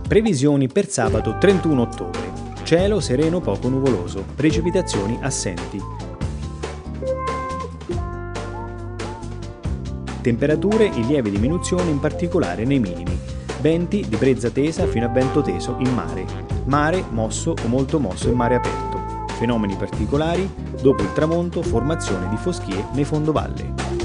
Previsioni per sabato 31 ottobre. Cielo sereno poco nuvoloso, precipitazioni assenti. Temperature in lieve diminuzione in particolare nei minimi. Venti di brezza tesa fino a vento teso in mare. Mare mosso o molto mosso in mare aperto. Fenomeni particolari: dopo il tramonto formazione di foschie nei fondovalle.